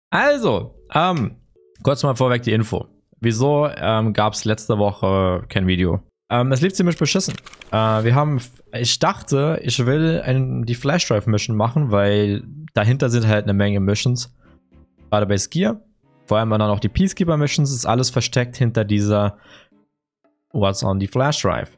Also, kurz mal vorweg die Info. Wieso gab es letzte Woche kein Video? Es lief ziemlich beschissen. Ich dachte, ich will die Flash Drive Mission machen, weil dahinter sind halt eine Menge Missions. Gerade bei Skier. Vor allem dann auch die Peacekeeper Missions ist alles versteckt hinter dieser What's on the Flash Drive.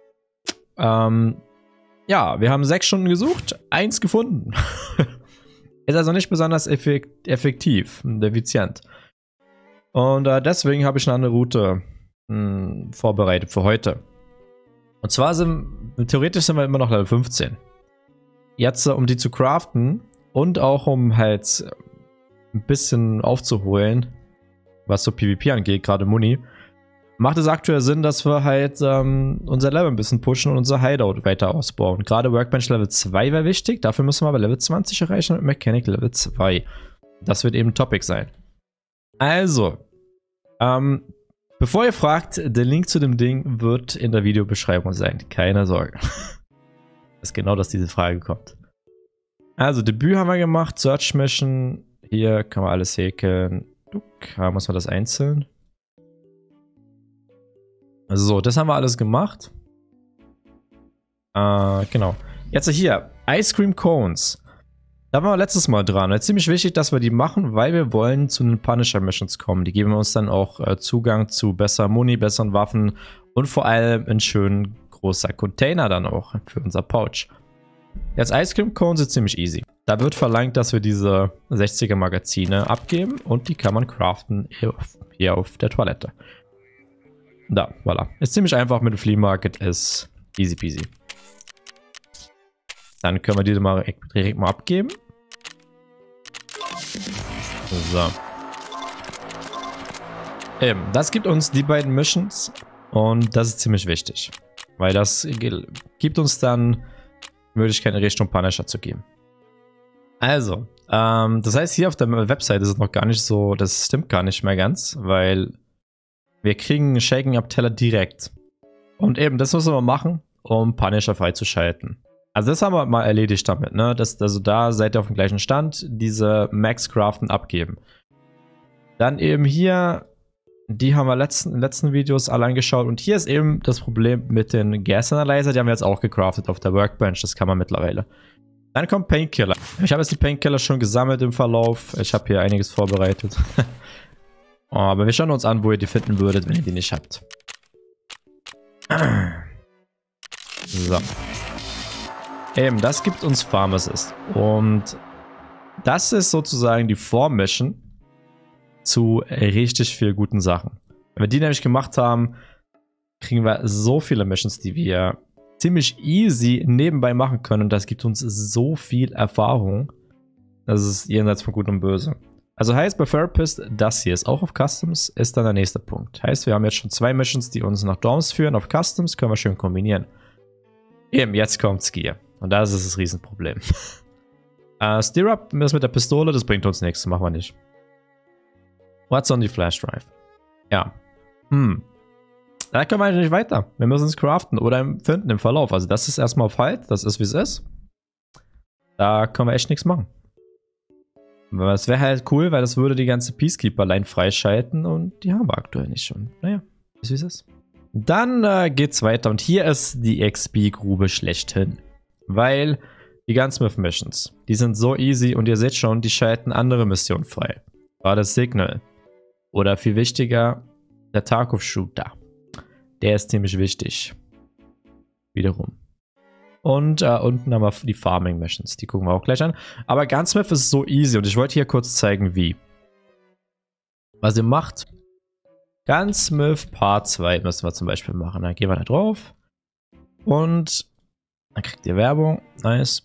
Ja, wir haben 6 Stunden gesucht, 1 gefunden. Ist also nicht besonders effektiv und effizient. Und deswegen habe ich eine andere Route vorbereitet für heute. Und zwar theoretisch sind wir immer noch Level 15. Jetzt, um die zu craften und auch um halt ein bisschen aufzuholen, was so PvP angeht, gerade Muni, macht es aktuell Sinn, dass wir halt unser Level ein bisschen pushen und unser Hideout weiter ausbauen. Gerade Workbench Level 2 wäre wichtig, dafür müssen wir aber Level 20 erreichen und Mechanic Level 2. Das wird eben Topic sein. Also, bevor ihr fragt, der Link zu dem Ding wird in der Videobeschreibung sein. Keine Sorge. Das ist genau, dass diese Frage kommt. Also, Debüt haben wir gemacht, Search Mission. Hier kann man alles häkeln. Muss man das einzeln? So, das haben wir alles gemacht. Genau. Jetzt hier, Ice Cream Cones. Da waren wir letztes Mal dran. Es ist ziemlich wichtig, dass wir die machen, weil wir wollen zu den Punisher Missions kommen. Die geben uns dann auch Zugang zu besser Muni, besseren Waffen und vor allem ein schön großer Container dann auch für unser Pouch. Jetzt Ice Cream Cones ist ziemlich easy. Da wird verlangt, dass wir diese 60er Magazine abgeben und die kann man craften hier auf der Toilette. Da, voilà. Ist ziemlich einfach mit dem Flea Market, ist easy peasy. Dann können wir diese mal direkt mal abgeben. So. Eben, das gibt uns die beiden Missions und das ist ziemlich wichtig. Weil das gibt uns dann die Möglichkeit, in Richtung Punisher zu gehen. Also, das heißt, hier auf der Website ist es noch gar nicht so, das stimmt gar nicht mehr ganz, weil wir kriegen Shaking Up Teller direkt. Und eben, das müssen wir machen, um Punisher freizuschalten. Also das haben wir mal erledigt damit, ne? Also da seid ihr auf dem gleichen Stand, diese Max Craften abgeben. Dann eben hier, die haben wir in den letzten Videos alle angeschaut. Und hier ist eben das Problem mit den Gas Analyzer, die haben wir jetzt auch gecraftet auf der Workbench, das kann man mittlerweile. Dann kommt Painkiller. Ich habe jetzt die Painkiller schon gesammelt im Verlauf. Ich habe hier einiges vorbereitet. Oh, aber wir schauen uns an, wo ihr die finden würdet, wenn ihr die nicht habt. So. Eben, das gibt uns Pharmacist. Und das ist sozusagen die Vormission zu richtig viel guten Sachen. Wenn wir die nämlich gemacht haben, kriegen wir so viele Missions, die wir ziemlich easy nebenbei machen können. Und das gibt uns so viel Erfahrung. Das ist jenseits von Gut und Böse. Also heißt bei Therapist, das hier ist auch auf Customs, ist dann der nächste Punkt. Heißt, wir haben jetzt schon 2 Missions, die uns nach Dorms führen. Auf Customs können wir schön kombinieren. Eben, jetzt kommt Skier. Und das ist das Riesenproblem. Stirrup, das mit der Pistole, das bringt uns nichts. Machen wir nicht. What's on the Flash Drive? Ja. Da können wir eigentlich nicht weiter. Wir müssen es craften oder finden im Verlauf. Also das ist erstmal auf Halt. Das ist, wie es ist. Da können wir echt nichts machen. Das wäre halt cool, weil das würde die ganze Peacekeeper-Line freischalten und die haben wir aktuell nicht schon. Naja, ist wie es ist. Dann geht's weiter und hier ist die XP-Grube schlechthin. Weil die Gunsmith-Missions, die sind so easy und ihr seht schon, die schalten andere Missionen frei. War das Signal. Oder viel wichtiger, der Tarkov-Shooter. Der ist ziemlich wichtig. Wiederum. Und unten haben wir die Farming Missions. Die gucken wir auch gleich an. Aber Gunsmith ist so easy. Und ich wollte hier kurz zeigen, wie. Was ihr macht. Gunsmith Part 2 müssen wir zum Beispiel machen. Dann gehen wir da drauf. Und dann kriegt ihr Werbung. Nice.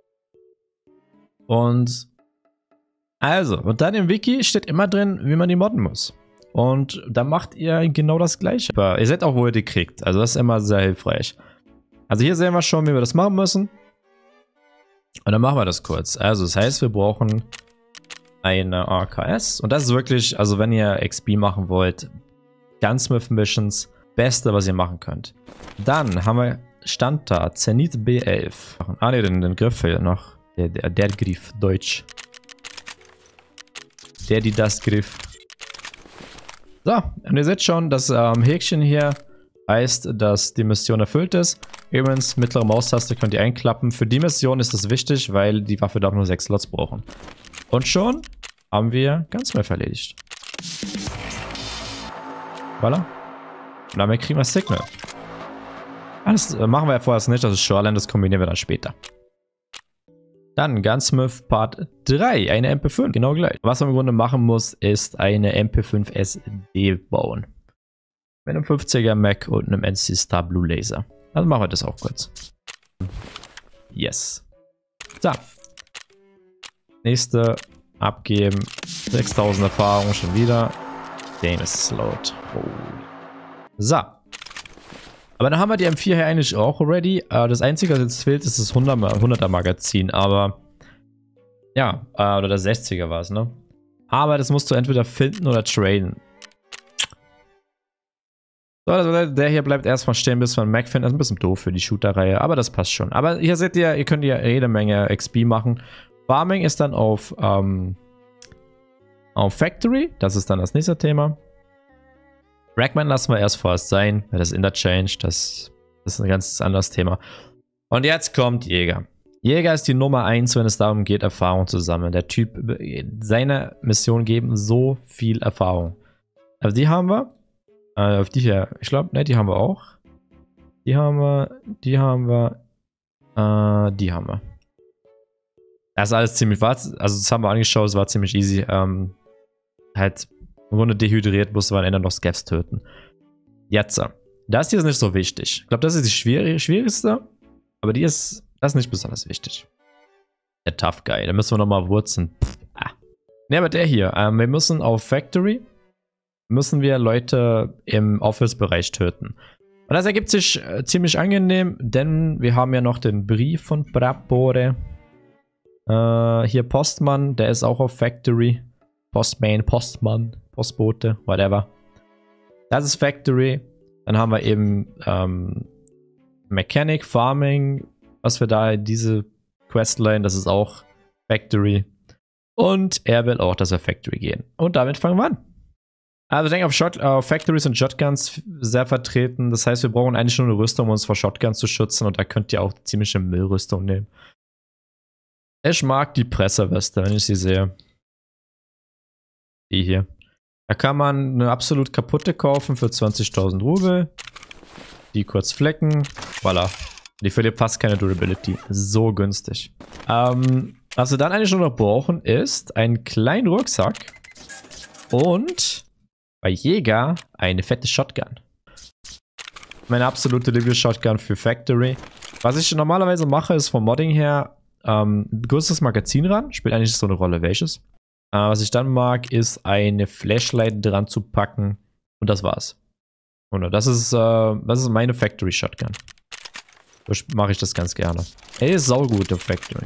Und und dann im Wiki steht immer drin, wie man die modden muss. Und dann macht ihr genau das Gleiche. Aber ihr seht auch, wo ihr die kriegt. Also das ist immer sehr hilfreich. Also hier sehen wir schon, wie wir das machen müssen. Und dann machen wir das kurz. Also das heißt, wir brauchen eine AKS. Und das ist wirklich, also wenn ihr XP machen wollt, Gunsmith Missions, Beste, was ihr machen könnt. Dann haben wir Stand da, Zenith B11. Ah ne, den Griff fehlt noch. Der Griff, Deutsch. der die das griff. So, und ihr seht schon, das Häkchen hier heißt, dass die Mission erfüllt ist. Übrigens, mittlere Maustaste könnt ihr einklappen. Für die Mission ist das wichtig, weil die Waffe darf nur 6 Slots brauchen. Und schon haben wir Gunsmith erledigt. Voilà. Und damit kriegen wir Signal. Das machen wir ja vorerst nicht, das ist Shoreline, das kombinieren wir dann später. Dann Gunsmith Part 3, eine MP5, genau gleich. Was man im Grunde machen muss, ist eine MP5 SD bauen. Mit einem 50er Mac und einem NC Star Blue Laser. Also machen wir das auch kurz. Yes. So. Nächste abgeben. 6000 Erfahrung schon wieder. Game is slowed. Oh. So. Aber dann haben wir die M4 hier eigentlich auch ready. Das Einzige, was jetzt fehlt, ist das 100er Magazin. Aber ja, oder der 60er war es, ne? Aber das musst du entweder finden oder traden. So, also der hier bleibt erstmal stehen, bis wir einen Mac finden. Das ist ein bisschen doof für die Shooter-Reihe, aber das passt schon. Aber hier seht ihr, ihr könnt ja jede Menge XP machen. Farming ist dann auf Factory. Das ist dann das nächste Thema. Ragman lassen wir erst vorerst sein. Das Interchange, das ist ein ganz anderes Thema. Und jetzt kommt Jäger. Jäger ist die Nummer 1, wenn es darum geht, Erfahrung zu sammeln. Der Typ, seine Mission geben so viel Erfahrung. Also die haben wir. Auf die hier, ich glaube, ne, die haben wir auch. Die haben wir, die haben wir, die haben wir. Das ist alles ziemlich, also das haben wir angeschaut, es war ziemlich easy. Halt, im Grunde dehydriert, musste man am Ende noch Scavs töten. Jetzt, das hier ist nicht so wichtig. Ich glaube, das ist die schwierigste, aber das ist nicht besonders wichtig. Der Tough Guy, da müssen wir nochmal wurzeln. Ne, aber der hier, wir müssen auf Factory, müssen wir Leute im Office-Bereich töten. Und das ergibt sich ziemlich angenehm, denn wir haben ja noch den Brief von Prapore. Hier Postmann, der ist auch auf Factory. Postman, Postmann, Postbote, whatever. Das ist Factory. Dann haben wir eben Mechanic, Farming, was wir da in diese Questline, das ist auch Factory. Und er will auch, dass wir Factory gehen. Und damit fangen wir an. Also ich denke, auf Factories und Shotguns sehr vertreten. Das heißt, wir brauchen eigentlich nur eine Rüstung, um uns vor Shotguns zu schützen. Und da könnt ihr auch ziemliche Müllrüstung nehmen. Ich mag die Presserweste, wenn ich sie sehe. Die hier. Da kann man eine absolut kaputte kaufen für 20.000 Rubel. Die kurz flecken. Voilà. Die verliert fast keine Durability. So günstig. Was wir dann eigentlich nur noch brauchen, ist einen kleinen Rucksack. Und bei Jäger eine fette Shotgun. Meine absolute Lieblings-Shotgun für Factory. Was ich normalerweise mache, ist vom Modding her größeres Magazin ran. Spielt eigentlich so eine Rolle, welches. Was ich dann mag, ist eine Flashlight dran zu packen. Und das war's. Und das ist meine Factory Shotgun. So mache ich das ganz gerne. Ey, ist saugut, der Factory.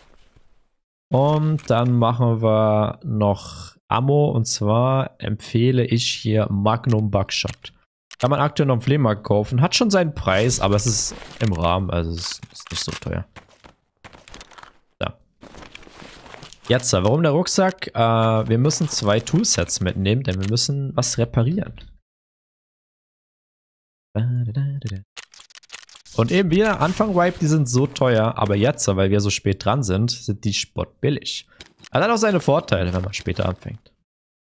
Und dann machen wir noch Ammo. Und zwar empfehle ich hier Magnum Buckshot. Kann man aktuell noch im Flohmarkt kaufen. Hat schon seinen Preis, aber es ist im Rahmen. Also es ist nicht so teuer. Jetzt, warum der Rucksack? Wir müssen 2 Toolsets mitnehmen, denn wir müssen was reparieren. Und eben wieder, Anfang Wipe, die sind so teuer, aber jetzt, weil wir so spät dran sind die spottbillig. Also hat auch seine Vorteile, wenn man später anfängt.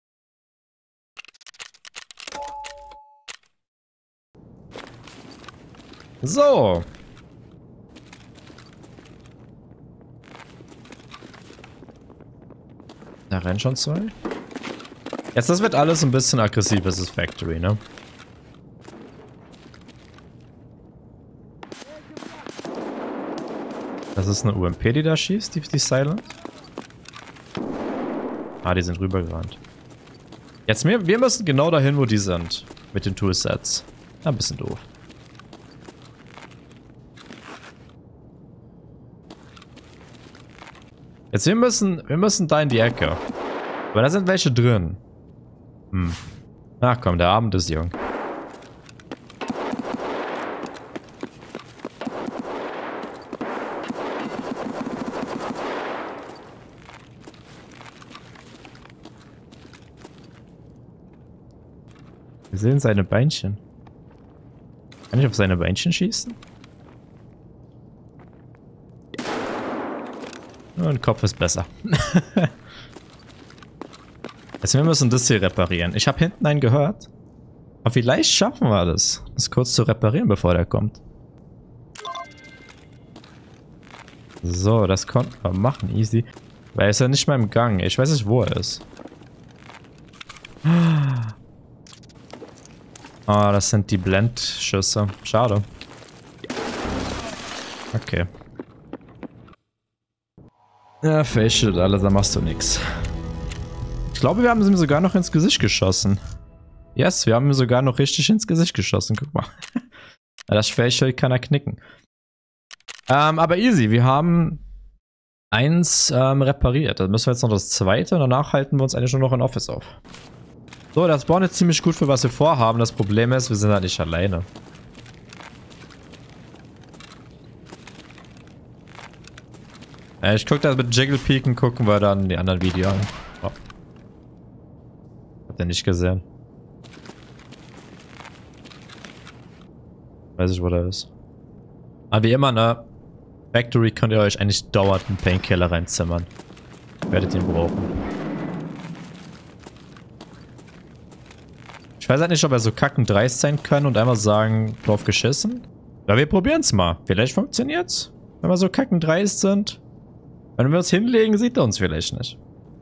So. Da rennen schon 2. Jetzt, das wird alles ein bisschen aggressiv, das ist Factory, ne? Das ist eine UMP, die da schießt, die Silent. Ah, die sind rübergerannt. Jetzt, wir müssen genau dahin, wo die sind. Mit den Toolsets. Ein bisschen doof. Jetzt, wir müssen da in die Ecke. Aber da sind welche drin. Ach komm, der Abend ist jung. Wir sehen seine Beinchen. Kann ich auf seine Beinchen schießen? Nur ein Kopf ist besser. Also wir müssen das hier reparieren. Ich habe hinten einen gehört. Aber vielleicht schaffen wir das kurz zu reparieren, bevor der kommt. So, das konnten wir machen. Easy. Weil er ist ja nicht mal im Gang. Ich weiß nicht, wo er ist. Ah, das sind die Blendschüsse. Schade. Okay. Ja, Facial, alles, da machst du nix. Ich glaube, wir haben ihm sogar noch ins Gesicht geschossen. Yes, wir haben ihm sogar noch richtig ins Gesicht geschossen. Guck mal. Das Facial kann er knicken. Aber easy, wir haben eins repariert. Dann müssen wir jetzt noch das zweite und danach halten wir uns eigentlich nur noch in Office auf. So, das Spawn ist ziemlich gut für was wir vorhaben. Das Problem ist, wir sind halt nicht alleine. Ich gucke das mit Jiggle Peeken, gucken wir dann die anderen Videos an. Oh. Habt ihr nicht gesehen? Weiß ich, wo der ist. Aber wie immer, ne? Factory könnt ihr euch eigentlich dauernd einen Painkiller reinzimmern. Werdet ihn brauchen. Ich weiß halt nicht, ob wir so kackendreist sein können und einmal sagen, drauf geschissen. Ja, wir probieren es mal. Vielleicht funktioniert's. Wenn wir so kackendreist sind. Wenn wir uns hinlegen, sieht er uns vielleicht nicht.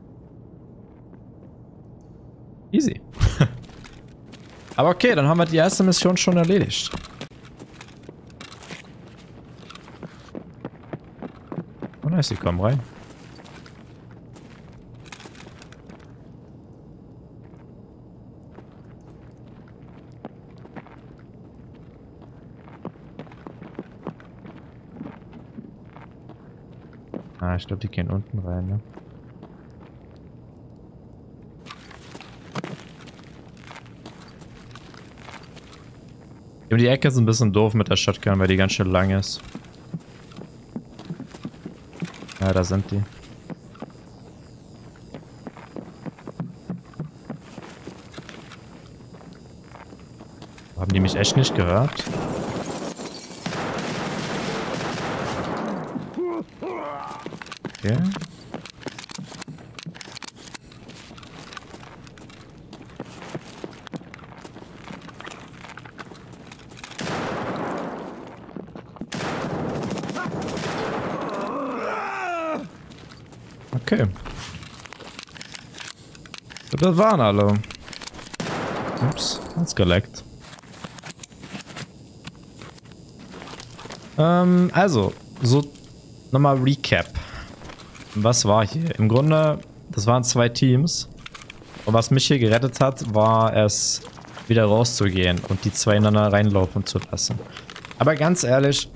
Easy. Aber okay, dann haben wir die erste Mission schon erledigt. Oh nice, die kommen rein. Ah, ich glaube, die gehen unten rein, ne? Die Ecke ist ein bisschen doof mit der Shotgun, weil die ganz schön lang ist. Ja, da sind die. Haben die mich echt nicht gehört? Okay. Okay. Das waren alle. Ups, hat's geleckt. Also, so nochmal Recap. Was war hier? Im Grunde, das waren zwei Teams. Und was mich hier gerettet hat, war es, wieder rauszugehen und die zwei ineinander reinlaufen zu lassen. Aber ganz ehrlich,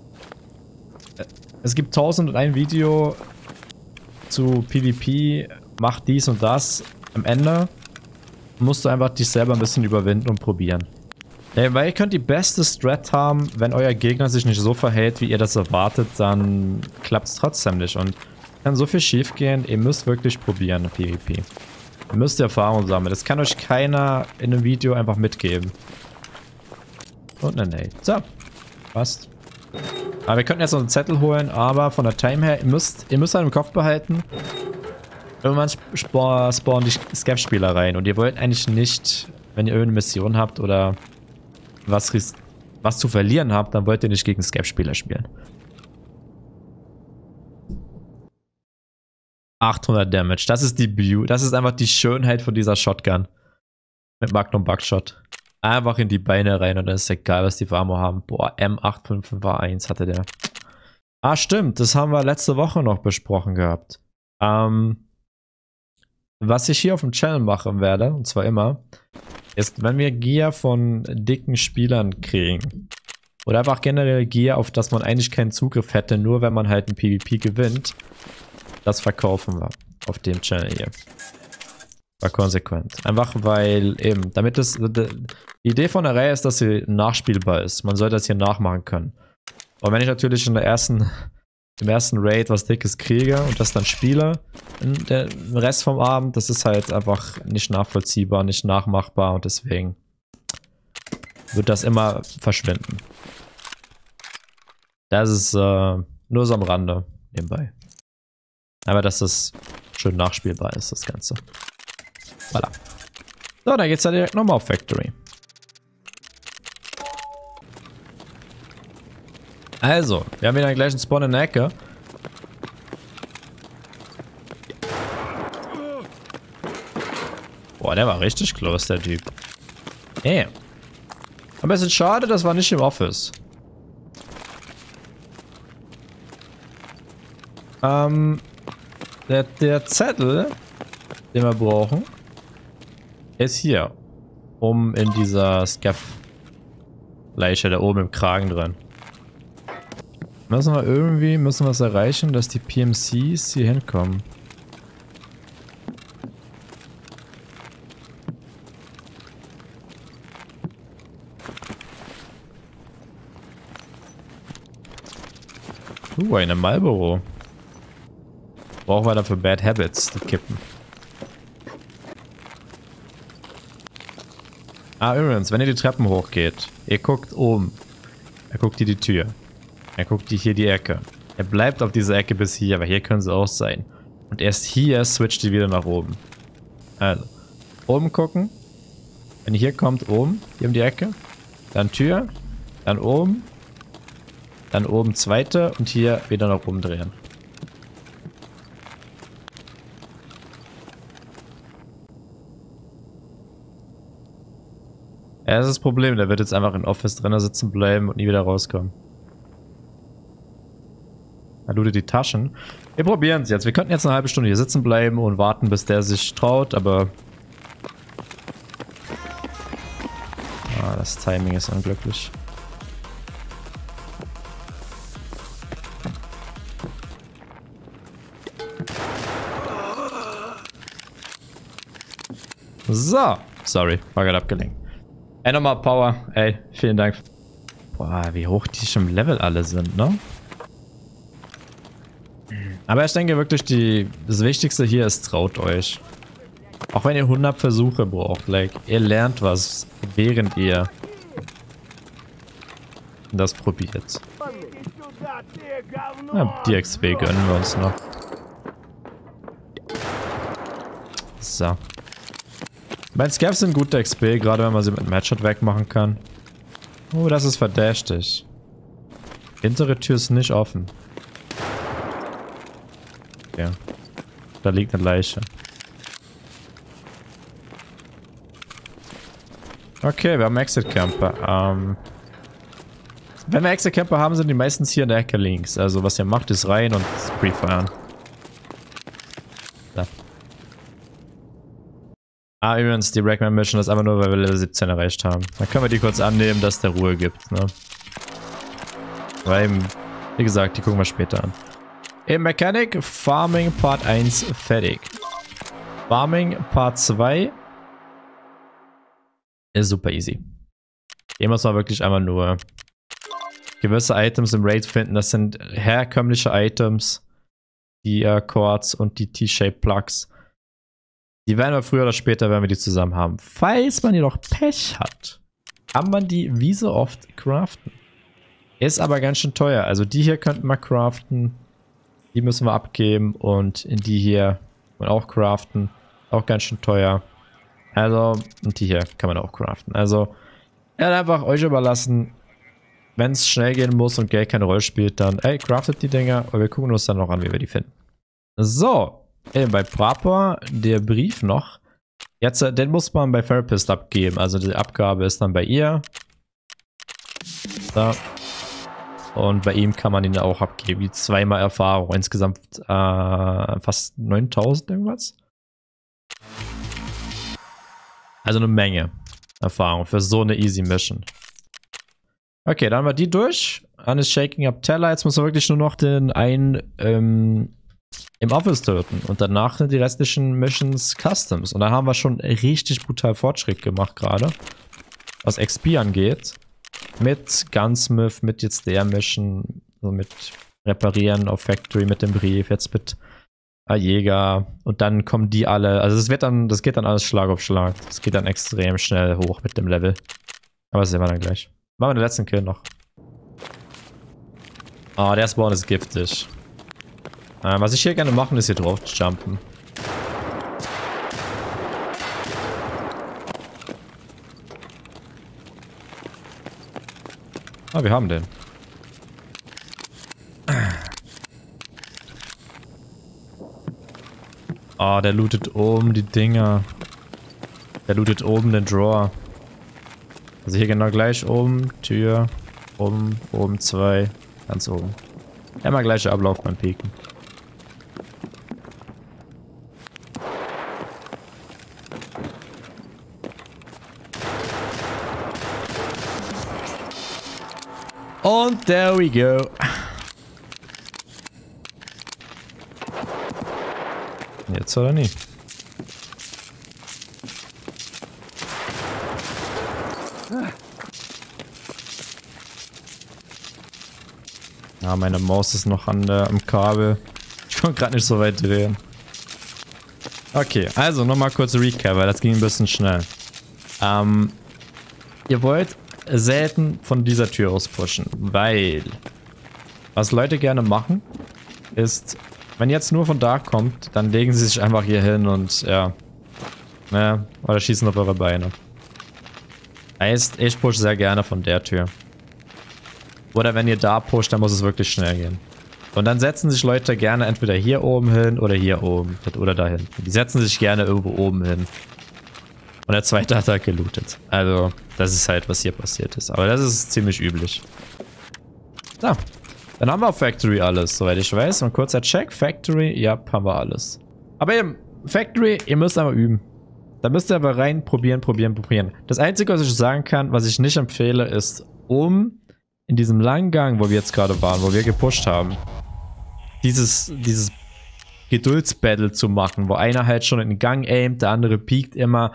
es gibt 1001 Video zu PvP, mach dies und das. Am Ende musst du einfach dich selber ein bisschen überwinden und probieren. Weil ihr könnt die beste Strat haben, wenn euer Gegner sich nicht so verhält, wie ihr das erwartet, dann klappt es trotzdem nicht. Und kann so viel schief gehen, ihr müsst wirklich probieren, PvP. Ihr müsst Erfahrung sammeln. Das kann euch keiner in einem Video einfach mitgeben. Und eine Nade. So, passt. Aber wir könnten jetzt noch einen Zettel holen, aber von der Time her, ihr müsst halt im Kopf behalten, irgendwann spawnen die Scav-Spieler rein und ihr wollt eigentlich nicht, wenn ihr irgendeine Mission habt oder was zu verlieren habt, dann wollt ihr nicht gegen Scav-Spieler spielen. 800 Damage, das ist das ist einfach die Schönheit von dieser Shotgun. Mit Magnum Buckshot. Einfach in die Beine rein und dann ist egal, was die für Ammo haben. Boah, M855A1 hatte der. Ah, stimmt, das haben wir letzte Woche noch besprochen gehabt. Was ich hier auf dem Channel machen werde, und zwar immer, ist, wenn wir Gear von dicken Spielern kriegen, oder einfach generell Gear, auf das man eigentlich keinen Zugriff hätte, nur wenn man halt ein PvP gewinnt, das verkaufen wir auf dem Channel hier. War konsequent. Einfach weil eben, damit das, die Idee von der Reihe ist, dass sie nachspielbar ist. Man soll das hier nachmachen können. Und wenn ich natürlich im ersten Raid was Dickes kriege und das dann spiele, der Rest vom Abend, das ist halt einfach nicht nachvollziehbar, nicht nachmachbar und deswegen wird das immer verschwinden. Das ist nur so am Rande nebenbei. Aber dass das schön nachspielbar ist, das Ganze. Voilà. So, dann geht's ja direkt nochmal auf Factory. Also, wir haben wieder den gleichen Spawn in der Ecke. Boah, der war richtig close, der Typ. Ey. Aber es ist schade, das war nicht im Office. Der Zettel, den wir brauchen, ist hier. Oben in dieser Scaff-Leiche, da oben im Kragen drin. Müssen wir es erreichen, dass die PMCs hier hinkommen. Eine Marlboro. Brauchen wir dafür Bad Habits, die kippen. Übrigens, wenn ihr die Treppen hochgeht, ihr guckt oben. Er guckt hier die Tür. Er guckt hier die Ecke. Er bleibt auf dieser Ecke bis hier, aber hier können sie auch sein. Und erst hier switcht die wieder nach oben. Also, oben gucken. Wenn ihr hier kommt, oben, hier um die Ecke. Dann Tür. Dann oben zweite und hier wieder nach oben drehen. Ja, das ist das Problem. Der wird jetzt einfach in Office drinnen sitzen bleiben und nie wieder rauskommen. Er lootet die Taschen. Wir probieren es jetzt. Wir könnten jetzt eine halbe Stunde hier sitzen bleiben und warten, bis der sich traut, aber... das Timing ist unglücklich. So. Sorry, war gerade abgelenkt. Ey, nochmal Power. Ey, vielen Dank. Boah, wie hoch die schon im Level alle sind, ne? Aber ich denke wirklich, das Wichtigste hier ist, traut euch. Auch wenn ihr 100 Versuche braucht, like, ihr lernt was, während ihr das probiert. Ja, die XP gönnen wir uns noch. So. Meine Scavs sind gute XP, gerade wenn man sie mit Matchshot wegmachen kann. Oh, das ist verdächtig. Hintere Tür ist nicht offen. Ja. Da liegt eine Leiche. Okay, wir haben Exit Camper. Wenn wir Exit Camper haben, sind die meistens hier in der Ecke links. Also was ihr macht, ist rein und pre-feuern. Da. Übrigens, die Rackman Mission ist einfach nur, weil wir Level 17 erreicht haben. Dann können wir die kurz annehmen, dass der Ruhe gibt, ne? Weil eben, wie gesagt, die gucken wir später an. Im Mechanic, Farming Part 1 fertig. Farming Part 2 ist super easy. Hier muss man wirklich einfach nur gewisse Items im Raid finden. Das sind herkömmliche Items. Die Quartz und die T-Shape Plugs. Die werden wir früher oder später, wenn wir die zusammen haben. Falls man jedoch Pech hat, kann man die wie so oft craften. Ist aber ganz schön teuer. Also die hier könnten wir craften. Die müssen wir abgeben. Und in die hier kann man auch craften. Auch ganz schön teuer. Also, und die hier kann man auch craften. Also, ja, einfach euch überlassen. Wenn es schnell gehen muss und Geld keine Rolle spielt, dann, ey, craftet die Dinger. Und wir gucken uns dann noch an, wie wir die finden. So. Bei Prapor, der Brief noch. Jetzt, den muss man bei Therapist abgeben. Also die Abgabe ist dann bei ihr. Da. Und bei ihm kann man ihn auch abgeben. Die zweimal Erfahrung. Insgesamt fast 9000 irgendwas. Also eine Menge Erfahrung für so eine easy Mission. Okay, dann haben wir die durch. Dann ist Shaking Up Teller. Jetzt muss er wirklich nur noch den einen im Office töten. Und danach sind die restlichen Missions Customs. Und da haben wir schon richtig brutal Fortschritt gemacht gerade. Was XP angeht. Mit Gunsmith, mit jetzt der Mission. So mit Reparieren auf Factory, mit dem Brief. Jetzt mit Jäger. Und dann kommen die alle. Also das geht dann alles Schlag auf Schlag. Das geht dann extrem schnell hoch mit dem Level. Aber das sehen wir dann gleich. Machen wir den letzten Kill noch. Ah, der Spawn ist giftig. Was ich hier gerne machen, ist hier drauf jumpen. Ah, wir haben den. Ah, der lootet oben die Dinger. Der lootet oben den Drawer. Also hier genau gleich oben, Tür, oben 2, ganz oben. Immer gleicher Ablauf beim Piken. Und there we go. Jetzt oder nie. Ja, meine Maus ist noch am Kabel. Ich konnte gerade nicht so weit drehen. Okay, also nochmal kurz Recap, weil das ging ein bisschen schnell. Ihr wollt selten von dieser Tür aus pushen, weil was Leute gerne machen, ist, wenn ihr jetzt nur von da kommt, dann legen sie sich einfach hier hin und ja, oder schießen auf eure Beine. Heißt, ich push sehr gerne von der Tür. Oder wenn ihr da pusht, dann muss es wirklich schnell gehen. Und dann setzen sich Leute gerne entweder hier oben hin oder hier oben oder da hinten. Die setzen sich gerne irgendwo oben hin. Und der zweite hat halt gelootet. Also, das ist halt, was hier passiert ist. Aber das ist ziemlich üblich. So, dann haben wir auf Factory alles, soweit ich weiß. Und kurzer Check, Factory, ja, haben wir alles. Aber eben, Factory, ihr müsst aber üben. Da müsst ihr aber rein probieren. Das Einzige, was ich sagen kann, was ich nicht empfehle, ist, in diesem langen Gang, wo wir jetzt gerade waren, wo wir gepusht haben, dieses Geduldsbattle zu machen, wo einer halt schon in den Gang aimt, der andere piekt immer.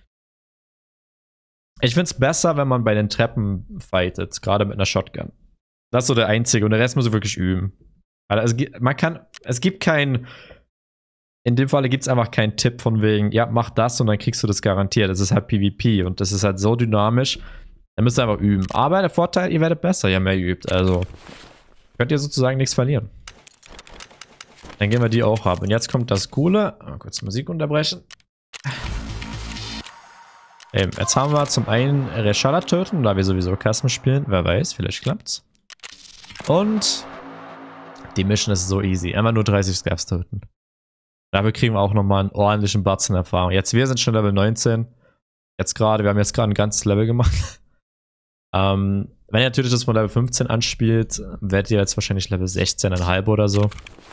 Ich finde es besser, wenn man bei den Treppen fightet, gerade mit einer Shotgun. Das ist so der einzige und der Rest muss ich wirklich üben. Also es gibt kein, in dem Falle gibt es einfach keinen Tipp von wegen, ja, mach das und dann kriegst du das garantiert. Das ist halt PvP und das ist halt so dynamisch, da müsst ihr einfach üben. Aber der Vorteil, ihr werdet besser, je mehr ihr übt. Also könnt ihr sozusagen nichts verlieren. Dann gehen wir die auch ab. Und jetzt kommt das Coole. Mal kurz Musik unterbrechen. Jetzt haben wir zum einen Reshala töten, da wir sowieso Custom spielen. Wer weiß, vielleicht klappt's. Und die Mission ist so easy. Einfach nur 30 Scavs töten. Dafür kriegen wir auch nochmal einen ordentlichen Batzen Erfahrung. Jetzt, wir sind schon Level 19. Wir haben jetzt gerade ein ganzes Level gemacht. Wenn ihr natürlich das von Level 15 anspielt, werdet ihr jetzt wahrscheinlich Level 16,5 oder so.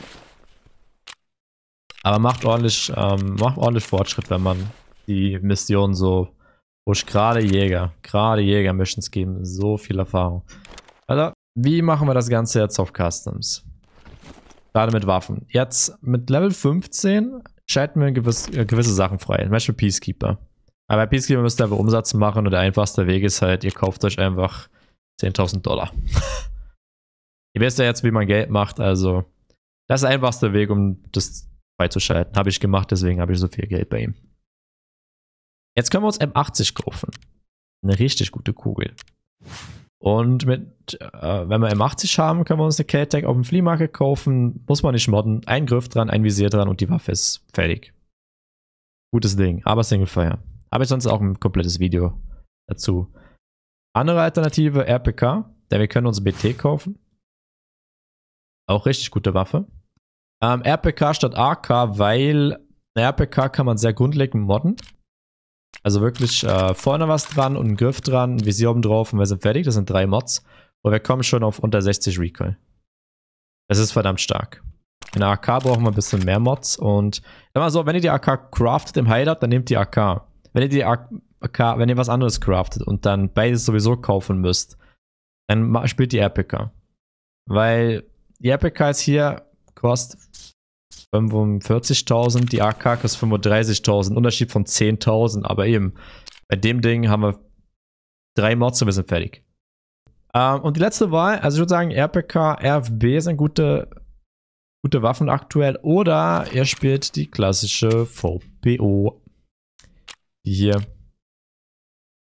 Aber macht ordentlich Fortschritt, wenn man die Mission so pusht. Gerade Jäger-Missions geben so viel Erfahrung. Also, wie machen wir das Ganze jetzt auf Customs? Gerade mit Waffen. Jetzt mit Level 15 schalten wir gewisse Sachen frei. Zum Beispiel Peacekeeper. Aber bei Peacekeeper müsst ihr einfach Umsatz machen und der einfachste Weg ist halt, ihr kauft euch einfach $10.000. Ihr wisst ja jetzt, wie man Geld macht, also das ist der einfachste Weg, um das freizuschalten. Habe ich gemacht, deswegen habe ich so viel Geld bei ihm. Jetzt können wir uns M80 kaufen. Eine richtig gute Kugel. Und wenn wir M80 haben, können wir uns eine K-Tag auf dem Flea Market kaufen. Muss man nicht modden. Ein Griff dran, ein Visier dran und die Waffe ist fertig. Gutes Ding, aber Singlefire. Habe ich sonst auch ein komplettes Video dazu. Andere Alternative, RPK. Denn wir können uns BT kaufen. Auch richtig gute Waffe. RPK statt AK, weil RPK kann man sehr grundlegend modden. Also wirklich vorne was dran und ein Griff dran, ein Visier oben drauf und wir sind fertig. Das sind 3 Mods. Und wir kommen schon auf unter 60 Recoil. Das ist verdammt stark. In der AK brauchen wir ein bisschen mehr Mods. Und so, wenn ihr die AK craftet im Hideout, dann nehmt die AK. Wenn ihr was anderes craftet und dann beides sowieso kaufen müsst, dann spielt die RPK. Weil die RPK ist hier, kostet 45.000, die AK kostet 35.000, Unterschied von 10.000, aber eben, bei dem Ding haben wir 3 Mods und wir sind fertig. Und die letzte Wahl, also ich würde sagen, RPK, RFB sind gute Waffen aktuell, oder ihr spielt die klassische VPO. Die hier.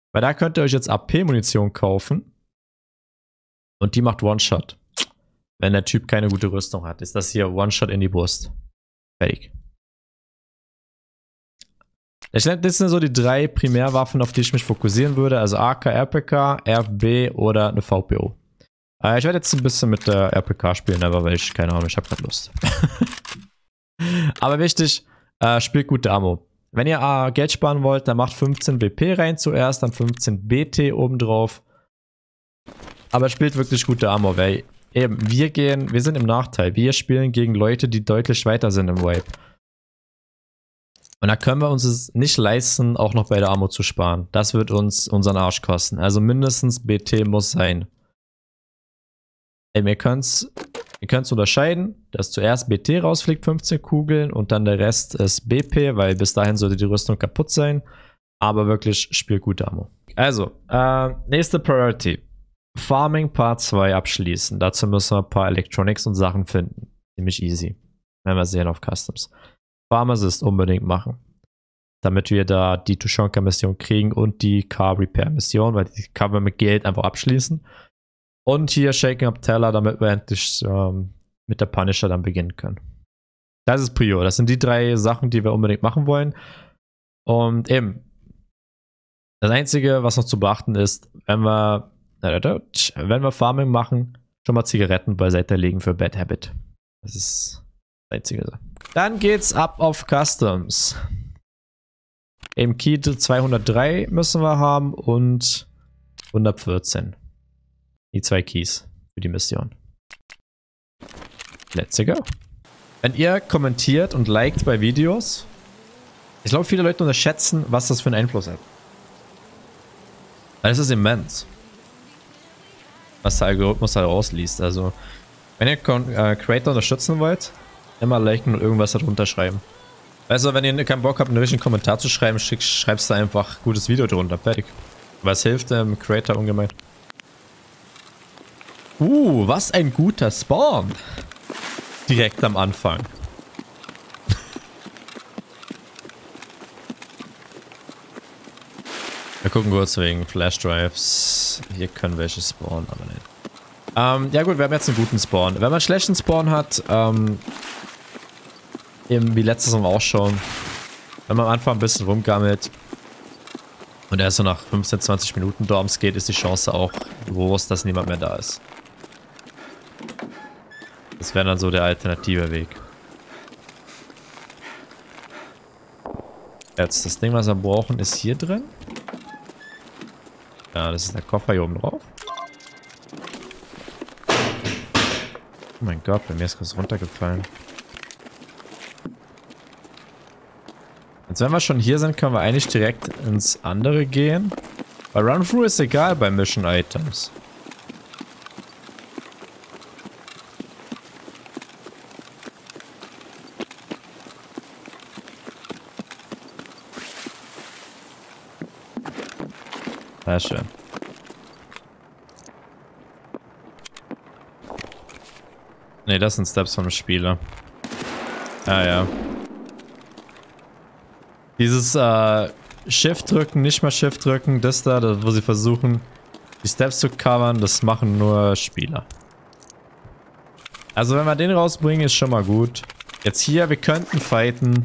Weil da könnt ihr euch jetzt AP-Munition kaufen. Und die macht One-Shot. Wenn der Typ keine gute Rüstung hat, ist das hier One-Shot in die Brust. Fertig. Das sind so die 3 Primärwaffen, auf die ich mich fokussieren würde. Also AK, RPK, RFB oder eine VPO. Ich werde jetzt ein bisschen mit der RPK spielen, aber weil ich, keine Ahnung, ich habe gerade Lust. Aber wichtig, spielt gute Ammo. Wenn ihr Geld sparen wollt, dann macht 15 BP rein zuerst, dann 15 BT obendrauf. Aber spielt wirklich gute Ammo, weil eben, wir sind im Nachteil. Wir spielen gegen Leute, die deutlich weiter sind im Wipe. Und da können wir uns es nicht leisten, auch noch bei der Ammo zu sparen. Das wird uns unseren Arsch kosten. Also mindestens BT muss sein. Ihr könnt es unterscheiden, dass zuerst BT rausfliegt, 15 Kugeln, und dann der Rest ist BP, weil bis dahin sollte die Rüstung kaputt sein. Aber wirklich, spielt gute Ammo. Also, nächste Priority. Farming Part 2 abschließen. Dazu müssen wir ein paar Electronics und Sachen finden. Ziemlich easy. Wenn wir sehen auf Customs. Pharmacist unbedingt machen. Damit wir da die Tushonka-Mission kriegen und die Car-Repair-Mission, weil die können wir mit Geld einfach abschließen. Und hier Shaking Up Teller, damit wir endlich mit der Punisher dann beginnen können. Das ist Prio. Das sind die 3 Sachen, die wir unbedingt machen wollen. Und eben, das Einzige, was noch zu beachten ist, wenn wir Farming machen, schon mal Zigaretten beiseite legen für Bad Habit. Das ist das Einzige. Dann geht's ab auf Customs. Im Key 203 müssen wir haben und 114. Die 2 Keys für die Mission. Let's go. Wenn ihr kommentiert und liked bei Videos, ich glaube, viele Leute unterschätzen, was das für einen Einfluss hat. Weil es ist immens, was der Algorithmus da rausliest. Also, wenn ihr Creator unterstützen wollt, immer liken und irgendwas darunter schreiben. Also, wenn ihr keinen Bock habt, einen richtigen Kommentar zu schreiben, schreibst du einfach gutes Video drunter. Fertig. Was hilft dem Creator ungemein. Was ein guter Spawn. Direkt am Anfang. Wir gucken kurz wegen Flash Drives. Hier können welche spawnen, aber nicht. Ja gut, wir haben jetzt einen guten Spawn. Wenn man einen schlechten Spawn hat, eben wie letztes Mal auch schon, wenn man am Anfang ein bisschen rumgammelt und erst so nach 15, 20 Minuten Dorms geht, ist die Chance auch groß, dass niemand mehr da ist. Das wäre dann so der alternative Weg. Jetzt, das Ding, was wir brauchen, ist hier drin. Ja, das ist der Koffer hier oben drauf. Oh mein Gott, bei mir ist was runtergefallen. Jetzt, wenn wir schon hier sind, können wir eigentlich direkt ins andere gehen. Weil Run-Through ist egal bei Mission Items. Sehr schön. Ne, das sind Steps vom Spieler. Ah ja. Dieses Shift drücken, nicht mal Shift drücken, das da, wo sie versuchen, die Steps zu covern, das machen nur Spieler. Also wenn wir den rausbringen, ist schon mal gut. Jetzt hier, wir könnten fighten.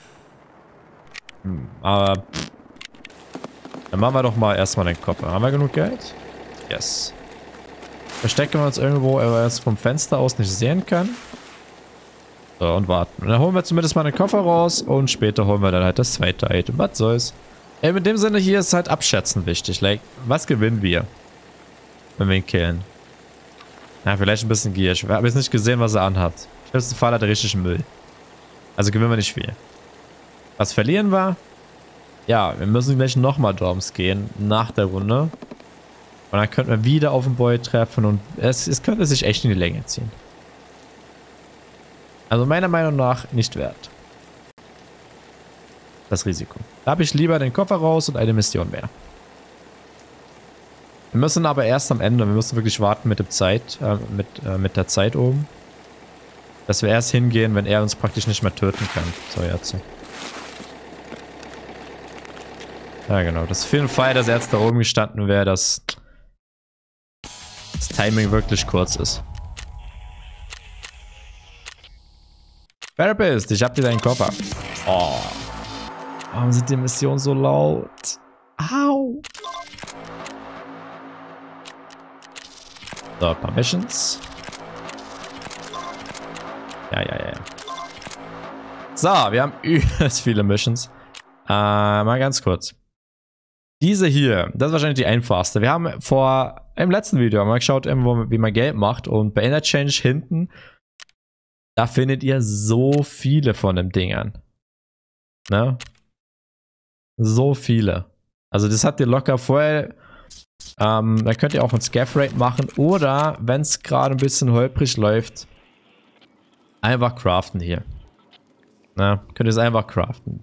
Aber dann machen wir doch mal erstmal den Koffer. Haben wir genug Geld? Yes. Verstecken wir uns irgendwo, wo er es vom Fenster aus nicht sehen kann. So, und warten. Und dann holen wir zumindest mal den Koffer raus und später holen wir dann halt das zweite Item. Was soll's? Ey, mit dem Sinne hier ist halt Abschätzen wichtig. Like, was gewinnen wir, wenn wir ihn killen? Ja, vielleicht ein bisschen Gier. Ich habe jetzt nicht gesehen, was er anhat. Im schlimmsten Fall hat er richtig Müll. Also gewinnen wir nicht viel. Was verlieren wir? Ja, wir müssen gleich nochmal Dorms gehen, nach der Runde. Und dann könnten wir wieder auf den Boy treffen und es könnte sich echt in die Länge ziehen. Also meiner Meinung nach nicht wert. Das Risiko. Da habe ich lieber den Koffer raus und eine Mission mehr. Wir müssen aber erst am Ende, wir müssen wirklich warten mit der Zeit oben. Dass wir erst hingehen, wenn er uns praktisch nicht mehr töten kann. So, jetzt. Ja, genau. Das für den Fall, dass er jetzt da oben gestanden wäre, dass das Timing wirklich kurz ist. Therapist, ich hab dir deinen Koffer. Oh. Warum sind die Missionen so laut? Au. So, ein paar Missions. Ja. So, wir haben übelst viele Missions. Mal ganz kurz. Diese hier, das ist wahrscheinlich die einfachste. Wir haben im letzten Video mal geschaut, wie man Geld macht. Und bei Interchange hinten, da findet ihr so viele von den Dingern. Ne? So viele. Also das habt ihr locker vorher. Da könnt ihr auch ein Scav Raid machen. Oder, wenn es gerade ein bisschen holprig läuft, einfach craften hier. Na, könnt ihr es einfach craften.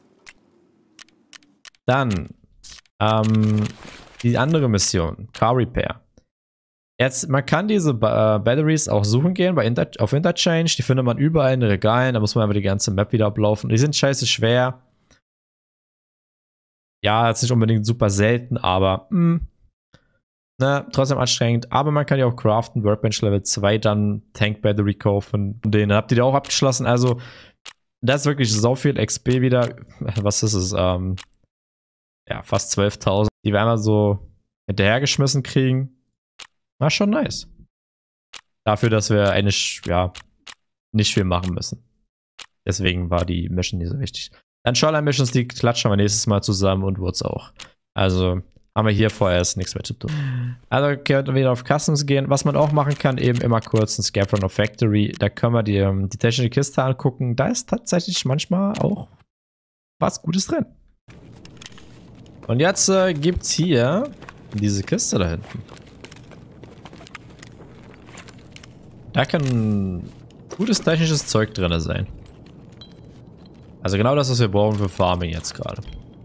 Dann die andere Mission, Car Repair. Jetzt, man kann diese Batteries auch suchen gehen auf Interchange. Die findet man überall in den Regalen. Da muss man einfach die ganze Map wieder ablaufen. Die sind scheiße schwer. Ja, jetzt nicht unbedingt super selten, aber ne, trotzdem anstrengend. Aber man kann ja auch craften. Workbench Level 2, dann Tank Battery kaufen. Den habt ihr da auch abgeschlossen. Also, das ist wirklich so viel XP wieder. Was ist es? Ja, fast 12.000. Die wir einmal so hinterhergeschmissen kriegen. War schon nice. Dafür, dass wir eigentlich, ja, nicht viel machen müssen. Deswegen war die Mission nicht so wichtig. Dann Shoreline Missions, die klatschen wir nächstes Mal zusammen und Woods auch. Also haben wir hier vorerst nichts mehr zu tun. Also könnt ihr wieder auf Customs gehen. Was man auch machen kann, eben immer kurz ein Scav Run of Factory. Da können wir die technische Kiste angucken. Da ist tatsächlich manchmal auch was Gutes drin. Und jetzt gibt's hier diese Kiste da hinten. Da kann gutes technisches Zeug drin sein. Also genau das, was wir brauchen für Farming jetzt gerade.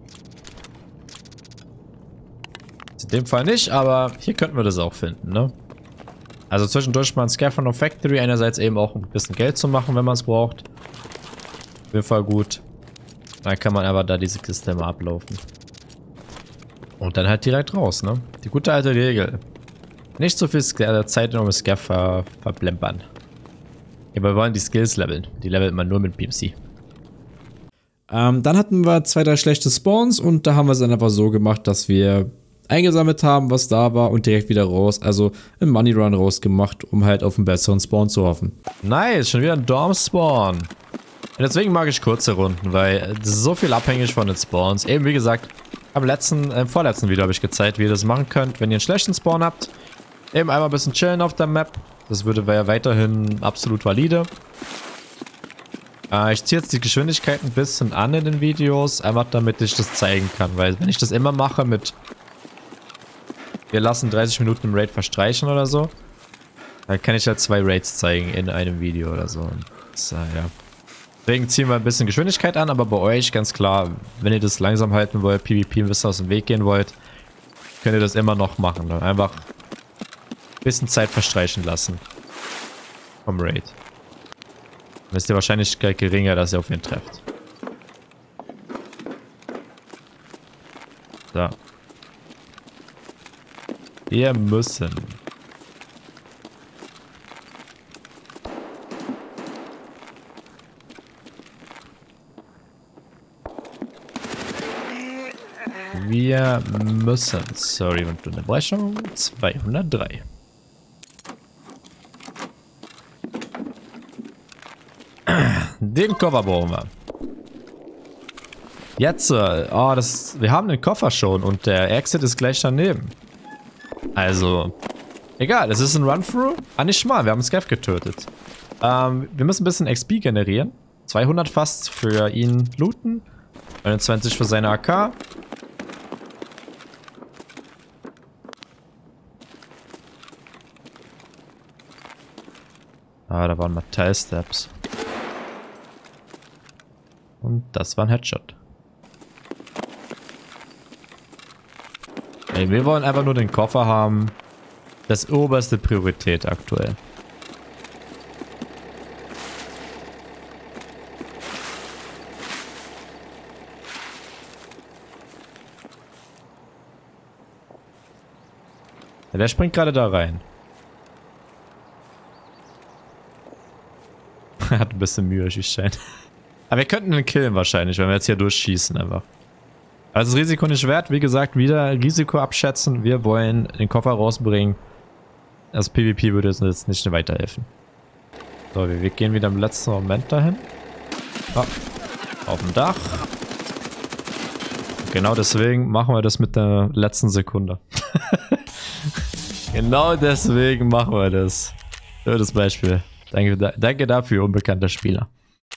In dem Fall nicht, aber hier könnten wir das auch finden, ne? Also zwischendurch mal ein Scav Run of Factory. Einerseits eben auch ein bisschen Geld zu machen, wenn man es braucht. Auf jeden Fall gut. Dann kann man aber da diese Kiste immer ablaufen. Und dann halt direkt raus, ne? Die gute alte Regel. Nicht so viel Zeit in einem Scav verplempern. Ja, wir wollen die Skills leveln. Die levelt man nur mit PMC. Dann hatten wir 2, 3 schlechte Spawns und da haben wir es dann einfach so gemacht, dass wir eingesammelt haben, was da war und direkt wieder raus. Also einen Money Run rausgemacht, um halt auf einen besseren Spawn zu hoffen. Nice, schon wieder ein Dorm-Spawn. Und deswegen mag ich kurze Runden, weil das ist so viel abhängig von den Spawns. Eben wie gesagt, im vorletzten Video habe ich gezeigt, wie ihr das machen könnt, wenn ihr einen schlechten Spawn habt. Eben einmal ein bisschen chillen auf der Map. Das wäre weiterhin absolut valide. Ich ziehe jetzt die Geschwindigkeit ein bisschen an in den Videos, einfach damit ich das zeigen kann. Weil wenn ich das immer mache mit wir lassen 30 Minuten im Raid verstreichen oder so, dann kann ich halt 2 Raids zeigen in einem Video oder so. Und das, ja. Deswegen ziehen wir ein bisschen Geschwindigkeit an, aber bei euch ganz klar, wenn ihr das langsam halten wollt, PvP ein bisschen aus dem Weg gehen wollt, könnt ihr das immer noch machen. Ne? Einfach ein bisschen Zeit verstreichen lassen vom Raid. Dann ist die Wahrscheinlichkeit geringer, dass ihr auf ihn trefft. So. Wir müssen. Wir müssen. Sorry, und Unterbrechung. 203. Den Koffer brauchen wir. Jetzt, wir haben den Koffer schon und der Exit ist gleich daneben. Also, egal, es ist ein Run-Through. Nicht mal, wir haben Scav getötet. Wir müssen ein bisschen XP generieren. 200 fast für ihn looten. 21 für seine AK. Da waren Metall-Steps. Und das war ein Headshot. Ey, wir wollen einfach nur den Koffer haben. Das oberste Priorität aktuell. Ja, der springt gerade da rein. Hat ein bisschen Mühe, wie es scheint. Aber wir könnten ihn killen wahrscheinlich, wenn wir jetzt hier durchschießen einfach. Also das Risiko nicht wert. Wie gesagt, wieder Risiko abschätzen. Wir wollen den Koffer rausbringen. Das PvP würde uns jetzt nicht weiterhelfen. So, wir gehen wieder im letzten Moment dahin. Oh, auf dem Dach. Genau deswegen machen wir das mit der letzten Sekunde. Genau deswegen machen wir das. Das Beispiel. Danke dafür, unbekannter Spieler.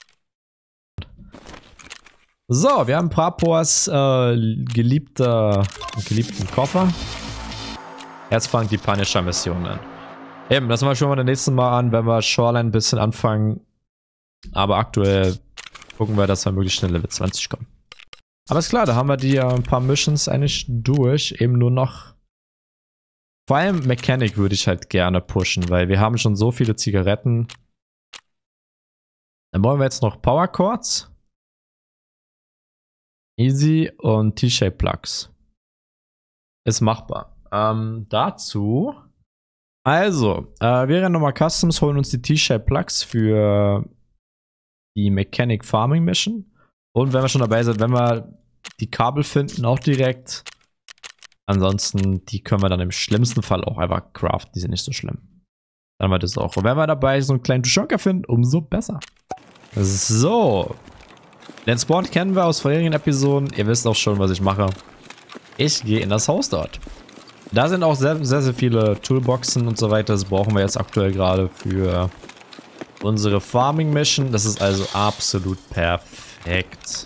So, wir haben Prapors geliebten Koffer. Jetzt fangen die Punisher-Missionen an. Eben, das machen wir schon mal das nächste Mal an, wenn wir Shoreline ein bisschen anfangen. Aber aktuell gucken wir, dass wir möglichst schnell Level 20 kommen. Aber ist klar, da haben wir die ein paar Missions eigentlich durch. Eben nur noch... Vor allem Mechanic würde ich halt gerne pushen, weil wir haben schon so viele Zigaretten. Dann wollen wir jetzt noch Power Cords. Easy und T-Shape Plugs. Ist machbar. Dazu... Also, wir rennen nochmal Customs, holen uns die T-Shape Plugs für die Mechanic Farming Mission. Und wenn wir schon dabei sind, wenn wir die Kabel finden, auch direkt. Ansonsten, die können wir dann im schlimmsten Fall auch einfach craften, die sind nicht so schlimm. Dann haben wir das auch. Und wenn wir dabei so einen kleinen Tushonka finden, umso besser. So. Den Spawn kennen wir aus vorherigen Episoden. Ihr wisst auch schon, was ich mache. Ich gehe in das Haus dort. Da sind auch sehr, sehr viele Toolboxen und so weiter. Das brauchen wir jetzt aktuell gerade für unsere Farming Mission. Das ist also absolut perfekt.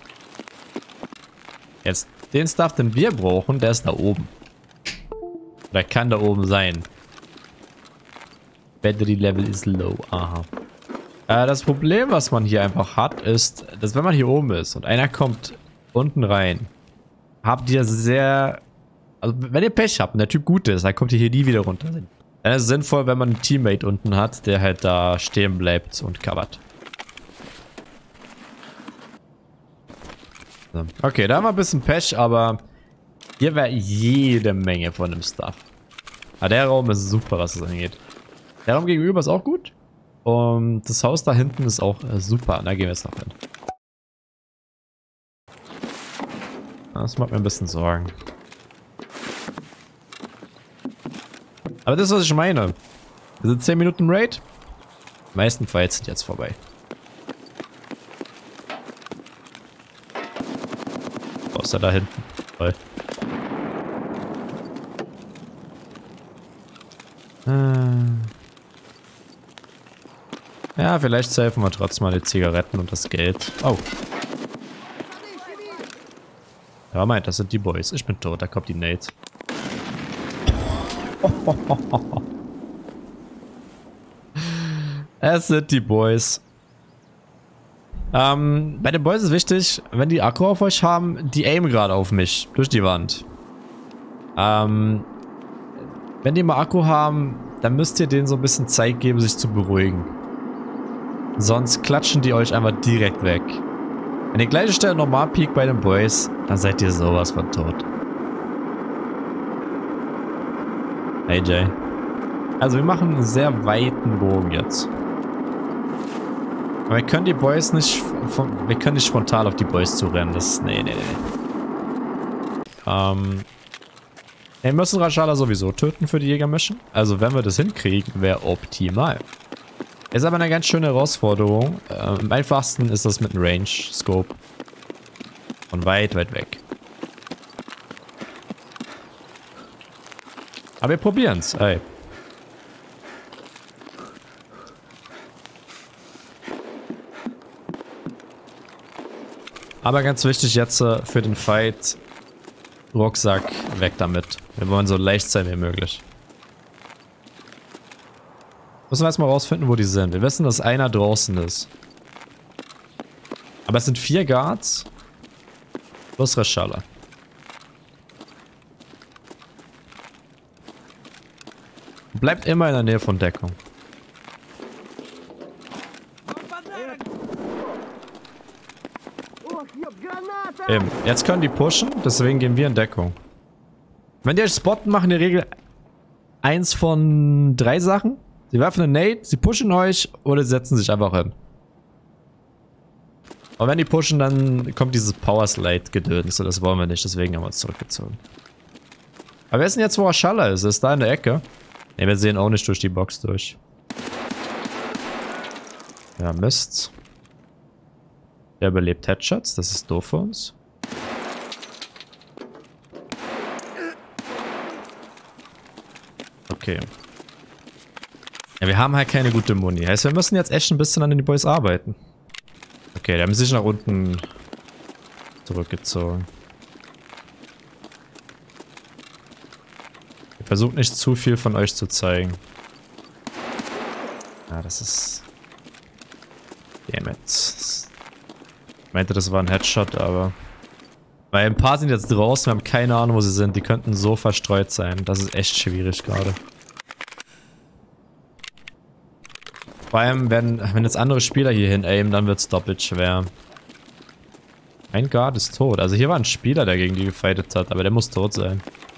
Jetzt den Stuff, den wir brauchen, der ist da oben. Oder kann da oben sein. Battery Level is low. Aha. Das Problem, was man hier einfach hat, ist, dass wenn man hier oben ist und einer kommt unten rein, habt ihr sehr... Also wenn ihr Pech habt und der Typ gut ist, dann kommt ihr hier nie wieder runter. Dann ist es sinnvoll, wenn man einen Teammate unten hat, der halt da stehen bleibt und covert. So. Okay, da haben wir ein bisschen Pech, aber hier wäre jede Menge von dem Stuff. Aber der Raum ist super, was das angeht. Der Raum gegenüber ist auch gut. Und das Haus da hinten ist auch super. Da gehen wir jetzt noch hin. Das macht mir ein bisschen Sorgen. Aber das ist, was ich meine. Wir sind 10 Minuten Raid. Die meisten Fights sind jetzt vorbei. Außer da hinten. Toll. Ja, vielleicht safen wir trotzdem mal die Zigaretten und das Geld. Oh. Ja, meint, das sind die Boys. Ich bin tot, da kommt die Nate. Es sind die Boys. Bei den Boys ist wichtig, wenn die Akku auf euch haben, die aimen gerade auf mich. Durch die Wand. Wenn die mal Akku haben, dann müsst ihr denen so ein bisschen Zeit geben, sich zu beruhigen. Sonst klatschen die euch einfach direkt weg. Wenn ihr gleiche Stelle normal peakt bei den Boys, dann seid ihr sowas von tot. Hey Jay. Also wir machen einen sehr weiten Bogen jetzt. Aber wir können die Boys nicht... Wir können nicht frontal auf die Boys zurennen. Das... Nee. Wir müssen Rashala sowieso töten für die Jägermission. Also wenn wir das hinkriegen, wäre optimal. Ist aber eine ganz schöne Herausforderung. Am einfachsten ist das mit einem Range-Scope. Von weit weg. Aber wir probieren's, ey. Aber ganz wichtig jetzt für den Fight, Rucksack weg damit. Wir wollen so leicht sein wie möglich. Müssen wir erstmal rausfinden, wo die sind. Wir wissen, dass einer draußen ist. Aber es sind 4 Guards. Plus Rashala. Bleibt immer in der Nähe von Deckung. Eben. Jetzt können die pushen, deswegen gehen wir in Deckung. Wenn die euch spotten, machen die Regel eins von 3 Sachen. Sie werfen eine Nade, sie pushen euch oder sie setzen sich einfach hin. Und wenn die pushen, dann kommt dieses Power Slide Gedöns. So, das wollen wir nicht, deswegen haben wir uns zurückgezogen. Aber wer ist denn jetzt, wo Ashala ist? Ist da in der Ecke? Ne, wir sehen auch nicht durch die Box durch. Ja, Mist. Der überlebt Headshots, das ist doof für uns. Okay. Ja, wir haben halt keine gute Muni. Heißt, wir müssen jetzt echt ein bisschen an den Boys arbeiten. Okay, die haben sich nach unten zurückgezogen. Ich versuche nicht zu viel von euch zu zeigen. Ja, das ist... Damn it. Ich meinte, das war ein Headshot, aber... Weil ein paar sind jetzt draußen, wir haben keine Ahnung, wo sie sind. Die könnten so verstreut sein. Das ist echt schwierig gerade. Vor allem, wenn jetzt andere Spieler hier hin aimen, dann wird es doppelt schwer. Ein Guard ist tot. Also hier war ein Spieler, der gegen die gefightet hat, aber der muss tot sein.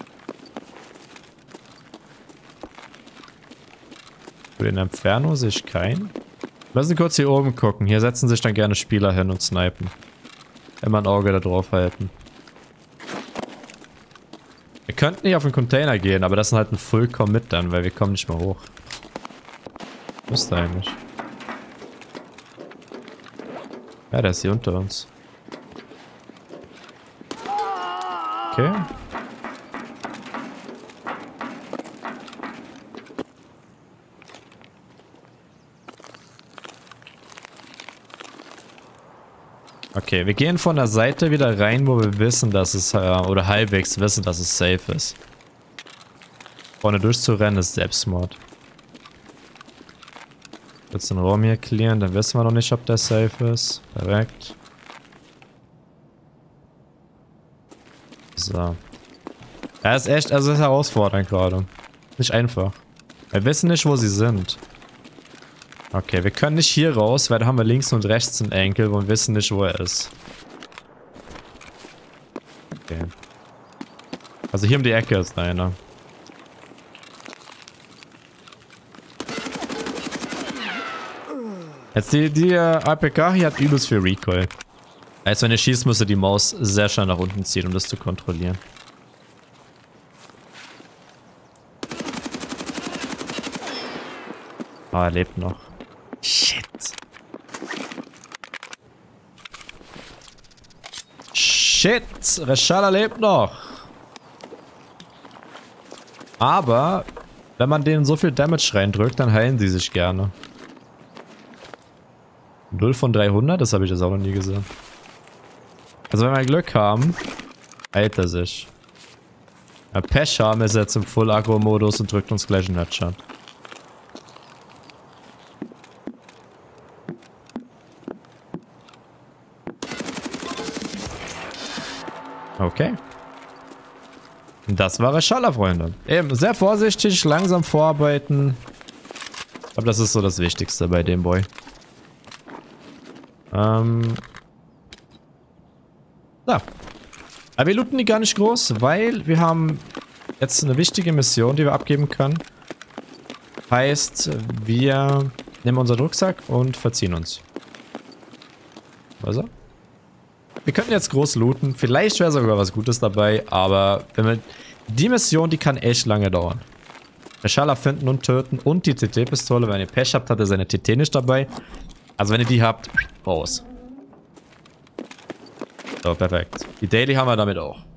Für den Inferno sehe ich keinen. Wir müssen kurz hier oben gucken. Hier setzen sich dann gerne Spieler hin und snipen. Immer ein Auge da drauf halten. Wir könnten nicht auf den Container gehen, aber das ist halt ein Full Commit dann, weil wir kommen nicht mehr hoch. Müsste eigentlich. Ja, der ist hier unter uns. Okay. Okay, wir gehen von der Seite wieder rein, wo wir wissen, dass es, oder halbwegs wissen, dass es safe ist. Vorne durchzurennen ist Selbstmord. Jetzt den Raum hier clearen, dann wissen wir noch nicht, ob der safe ist. Perfekt. So. Er ist echt, also ist herausfordernd gerade. Nicht einfach. Wir wissen nicht, wo sie sind. Okay, wir können nicht hier raus, weil da haben wir links und rechts einen Enkel und wissen nicht, wo er ist. Okay. Also hier um die Ecke ist einer. Jetzt die APK hier hat übelst viel Recoil. Also wenn ihr schießt, müsst ihr die Maus sehr schnell nach unten ziehen, um das zu kontrollieren. Ah, er lebt noch. Shit. Shit, Reshala lebt noch. Aber, wenn man denen so viel Damage reindrückt, dann heilen sie sich gerne. 0 von 300, das habe ich jetzt auch noch nie gesehen. Also wenn wir Glück haben, heilt er sich. Wenn wir Pech haben, ist er jetzt im Full-Aggro-Modus und drückt uns gleich einen Headshot. Okay. Das war Reshala, Freunde. Eben, sehr vorsichtig, langsam vorarbeiten. Ich glaube, das ist so das Wichtigste bei dem Boy. Ja. Aber wir looten die gar nicht groß, weil wir haben jetzt eine wichtige Mission, die wir abgeben können. Heißt, wir nehmen unseren Rucksack und verziehen uns. Also? Wir könnten jetzt groß looten. Vielleicht wäre sogar was Gutes dabei, aber wenn wir die Mission, die kann echt lange dauern. Reshala finden und töten und die TT-Pistole. Wenn ihr Pech habt, hat er seine TT nicht dabei. Also wenn ihr die habt, raus. So, perfekt. Die Daily haben wir damit auch.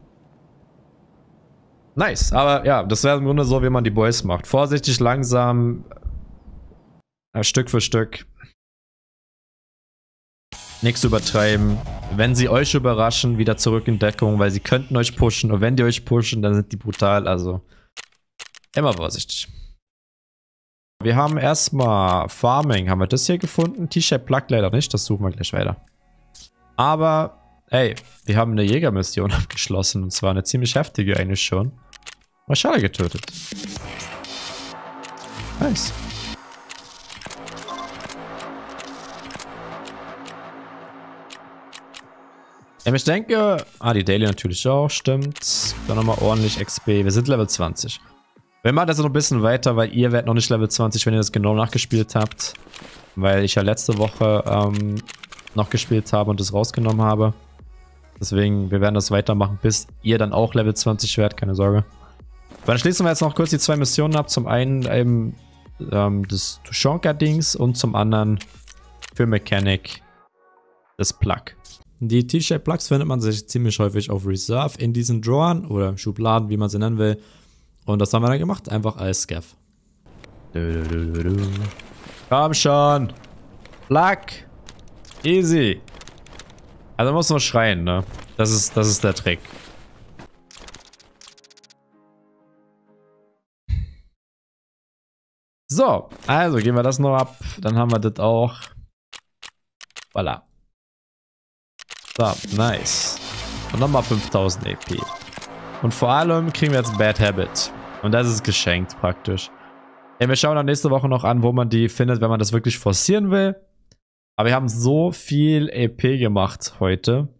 Nice, aber ja, das wäre im Grunde so, wie man die Boys macht. Vorsichtig, langsam, Stück für Stück. Nichts übertreiben. Wenn sie euch überraschen, wieder zurück in Deckung, weil sie könnten euch pushen. Und wenn die euch pushen, dann sind die brutal. Also immer vorsichtig. Wir haben erstmal Farming. Haben wir das hier gefunden? T-Shape Plug leider nicht. Das suchen wir gleich weiter. Aber, ey, wir haben eine Jägermission abgeschlossen. Und zwar eine ziemlich heftige eigentlich schon. Reshala getötet. Nice. Ich denke, die Daily natürlich auch, stimmt. Dann nochmal ordentlich XP. Wir sind Level 20. Wir machen das noch ein bisschen weiter, weil ihr werdet noch nicht Level 20, wenn ihr das genau nachgespielt habt. Weil ich ja letzte Woche noch gespielt habe und das rausgenommen habe. Deswegen, wir werden das weitermachen, bis ihr dann auch Level 20 werdet, keine Sorge. Dann schließen wir jetzt noch kurz die 2 Missionen ab. Zum einen eben das Tushonka-Dings und zum anderen für Mechanic das Plug. Die T-Shape Plugs findet man sich ziemlich häufig auf Reserve in diesen Drawern oder Schubladen, wie man sie nennen will. Und das haben wir dann gemacht, einfach als Scav. Komm schon! Plug! Easy! Also man muss nur schreien, ne? Das ist der Trick. So, also gehen wir das noch ab. Dann haben wir das auch. Voilà. So, nice. Und nochmal 5000 EP. Und vor allem kriegen wir jetzt Bad Habit. Und das ist geschenkt praktisch. Ja, wir schauen dann nächste Woche noch an, wo man die findet, wenn man das wirklich forcieren will. Aber wir haben so viel EP gemacht heute.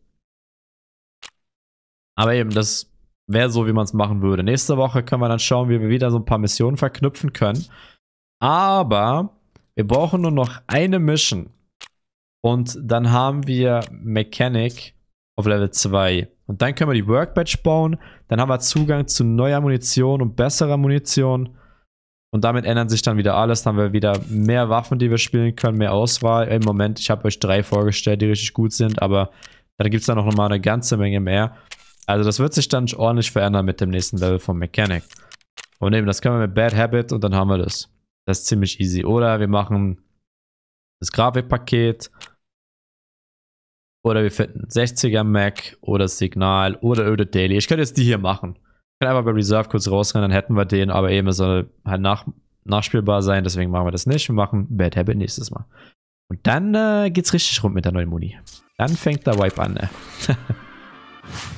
Aber eben, das wäre so, wie man es machen würde. Nächste Woche können wir dann schauen, wie wir wieder so ein paar Missionen verknüpfen können. Aber wir brauchen nur noch eine Mission. Und dann haben wir Mechanic auf Level 2. Und dann können wir die Workbench bauen. Dann haben wir Zugang zu neuer Munition und besserer Munition. Und damit ändert sich dann wieder alles. Dann haben wir wieder mehr Waffen, die wir spielen können, mehr Auswahl. Im Moment, ich habe euch 3 vorgestellt, die richtig gut sind. Aber dann gibt es dann noch mal eine ganze Menge mehr. Also das wird sich dann ordentlich verändern mit dem nächsten Level von Mechanic. Und eben, das können wir mit Bad Habit und dann haben wir das. Das ist ziemlich easy. Oder wir machen das Grafikpaket. Oder wir finden 60er Mac oder das Signal oder Öde Daily. Ich könnte jetzt die hier machen. Ich kann einfach bei Reserve kurz rausrennen, dann hätten wir den, aber eben, es soll halt nachspielbar sein, deswegen machen wir das nicht. Wir machen Bad Habit nächstes Mal. Und dann geht's richtig rund mit der neuen Muni. Dann fängt der Wipe an, ne?